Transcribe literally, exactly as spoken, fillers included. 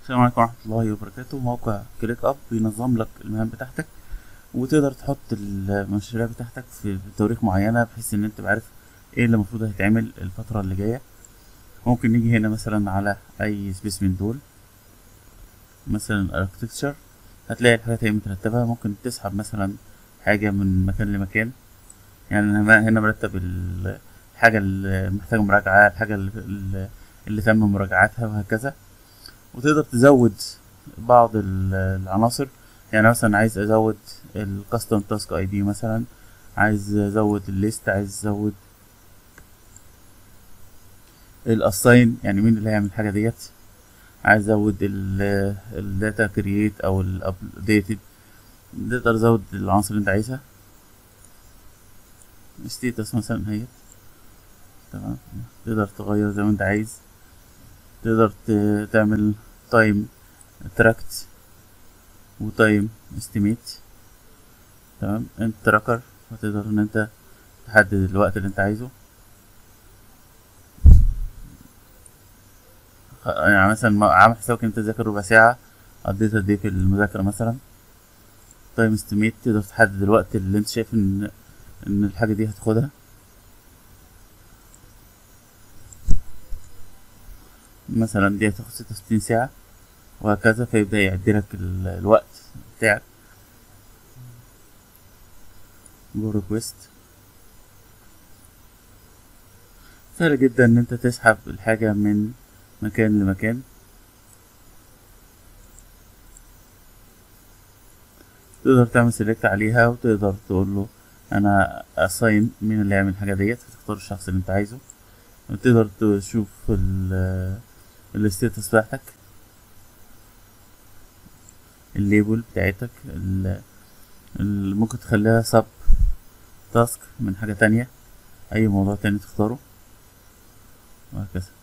السلام عليكم ورحمة الله وبركاته. موقع كليك اب بينظم لك المهام بتاعتك، وتقدر تحط المشاريع بتاعتك في تواريخ معينة بحيث ان انت تبقى عارف ايه اللي المفروض هيتعمل الفترة اللي جاية. ممكن نيجي هنا مثلا على اي سبيس من دول، مثلا اركتكتشر، هتلاقي الحاجات هي مترتبة. ممكن تسحب مثلا حاجة من مكان لمكان، يعني انا هنا مرتب ال- الحاجة اللي محتاجة مراجعة، الحاجة اللي, اللي تم مراجعتها، وهكذا. وتقدر تزود بعض ال- العناصر، يعني مثلا عايز ازود الكاستم تاسك اي دي، مثلا عايز ازود الليست، عايز ازود الاساين، يعني مين اللي هيعمل الحاجه ديت، عايز ازود الداتا كرييت او الابديتد. تقدر تزود العناصر اللي انت عايزها. ستيتس مثلا هي تمام، تقدر تغير زي ما انت عايز. تقدر ت- تعمل تايم تراكت وتايم استيميت. تمام، انت تراكر، فتقدر ان انت تحدد الوقت اللي انت عايزه. خ- يعني مثلا ما- عامل حسابك ان انت تذاكر ربع ساعة، قضيت قد ايه في المذاكرة مثلا. تايم استيميت، تقدر تحدد الوقت اللي انت شايف ان ان الحاجة دي هتاخدها. مثلا دي هتاخد ستة وستين ساعة، وهكذا، فيبدأ يعدلك ال- الوقت بتاعك. جو ريكويست، سهل جدا ان انت تسحب الحاجة من مكان لمكان. تقدر تعمل سيلكت عليها، وتقدر تقول له انا اساين مين اللي يعمل الحاجة ديت، تختار الشخص اللي انت عايزه. وتقدر تشوف ال الستاتس بتاعتك، الليبل بتاعتك، ال- ال- ممكن تخليها سب تاسك من حاجة تانية، أي موضوع تاني تختاره، وهكذا.